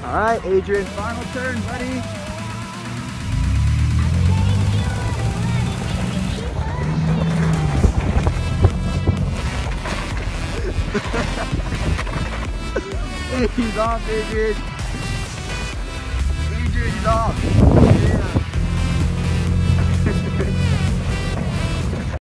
All right, Adrian, final turn, buddy. He's off, Adrian. Adrian, he's off.